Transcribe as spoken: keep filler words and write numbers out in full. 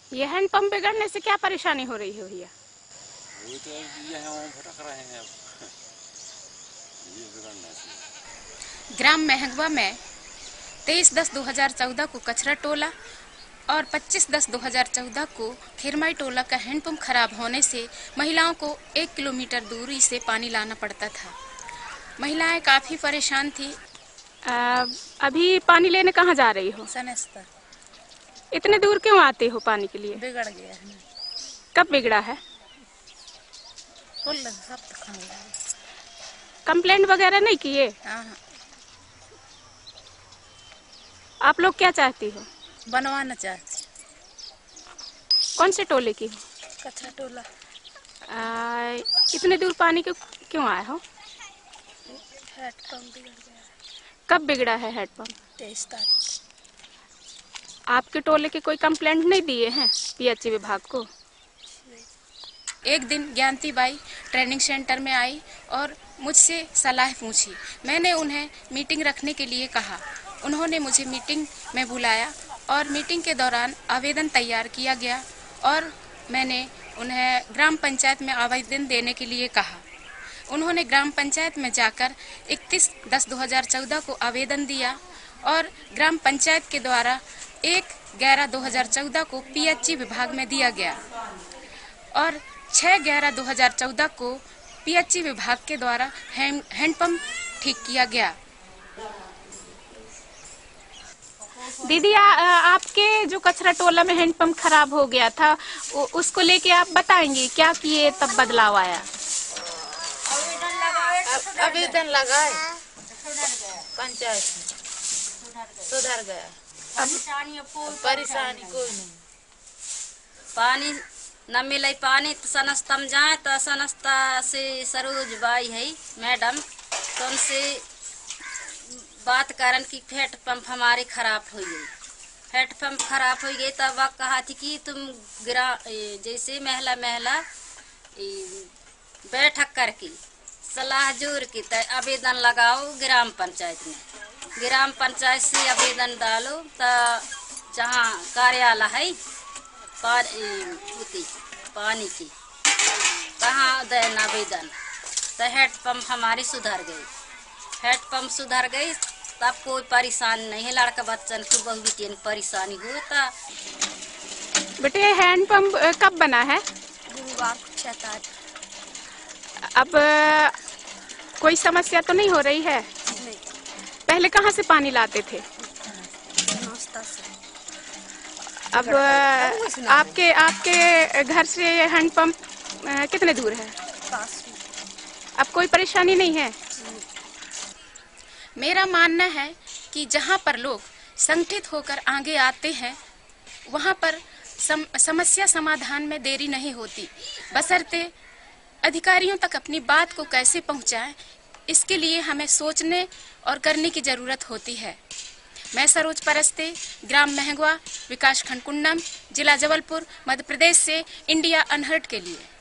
ये हैंडपंप बिगड़ने से क्या परेशानी हो रही है भैया? वही तो ये है, वो भटक रहे हैं अब ये बिगड़ने से। ग्राम महंगवा में तेईस दस दो हजार चौदह को कचरा टोला और पच्चीस दस दो हजार चौदह को खिरमाई टोला का हैंडपंप खराब होने से महिलाओं को एक किलोमीटर दूरी से पानी लाना पड़ता था। महिलाएं काफी परेशान थी। आ, अभी पानी लेने कहाँ जा रही हो? सनस्तर। इतने दूर क्यों आते हो पानी के लिए? बिगड़ गया है। कब बिगड़ा है? कंप्लेंट वगैरह नहीं किए? आप लोग क्या चाहती हो? बनवाना चाहती। कौन से टोले की हो? कचरा टोला। आ, इतने दूर पानी क्यों क्यों आए हो? हैंडपंप बिगड़ गया। कब बिगड़ा है हैंडपंप? तेईस तारीख। आपके टोले के कोई कंप्लेंट नहीं दिए हैं पीएचई विभाग को? एक दिन ज्ञानती बाई ट्रेनिंग सेंटर में आई और मुझसे सलाह पूछी। मैंने उन्हें मीटिंग रखने के लिए कहा। उन्होंने मुझे मीटिंग में बुलाया और मीटिंग के दौरान आवेदन तैयार किया गया और मैंने उन्हें ग्राम पंचायत में आवेदन देने के लिए कहा। उन्होंने ग्राम पंचायत में जाकर इकतीस दस दो हजार चौदह को आवेदन दिया और ग्राम पंचायत के द्वारा एक ग्यारह दो हजार चौदह को पीएचई विभाग में दिया गया और छह ग्यारह दो हजार चौदह को पीएचई विभाग के द्वारा हैंड हैंडपंप ठीक किया गया। दीदी, आ, आपके जो कचरा टोला में हैंडपंप खराब हो गया था, उसको लेके आप बताएंगे क्या किए तब बदलाव आया? आवेदन लगाए पंचायत में, सुधर गया। अब परेशानी कोई नहीं। पानी न मिले पानी तो सनस्ता में जाए तो सनस्ता से सरोज बाई है मैडम, तो उनसे बात करन की हैंडपंप हमारे खराब हो गई। हैंडपंप खराब हो गई तब वह कहा थी कि तुम गिरा जैसे महिला महिला बैठक करके सलाह जोर की तय आवेदन लगाओ ग्राम पंचायत में। ग्राम पंचायत से आवेदन डालो तो जहाँ कार्यालय है पानी पानी की कहाँ देन आवेदन, तो हैंडपंप हमारी सुधर गई। हैंडपंप सुधर गई तब कोई परेशानी नहीं है। लड़का बच्चन की बहु बेटियन परेशानी होता। बेटे, हैंडपंप कब बना है? गुरुवार को छह तारीख। अब कोई समस्या तो नहीं हो रही है? नहीं। पहले कहाँ से पानी लाते थे? नाश्ता से। अब आपके आपके घर से हैंडपंप कितने दूर है? पास में। अब कोई परेशानी नहीं है? मेरा मानना है कि जहाँ पर लोग संगठित होकर आगे आते हैं वहाँ पर सम, समस्या समाधान में देरी नहीं होती। बशर्ते अधिकारियों तक अपनी बात को कैसे पहुँचाएं, इसके लिए हमें सोचने और करने की जरूरत होती है। मैं सरोज परस्ते, ग्राम महंगवा, विकास खंड कुंडम, जिला जबलपुर, मध्य प्रदेश से इंडिया अनहर्ड के लिए।